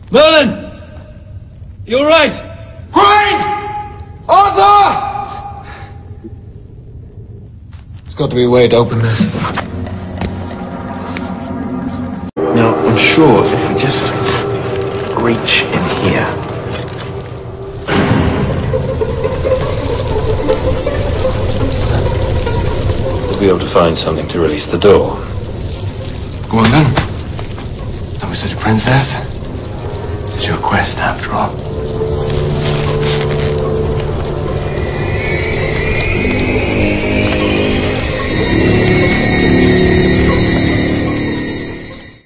Merlin! You alright? Gwaine! Arthur! There's got to be a way to open this. Now, I'm sure if we just reach in here. We'll be able to find something to release the door. Go on then. Don't be such a princess. It's your quest, after all.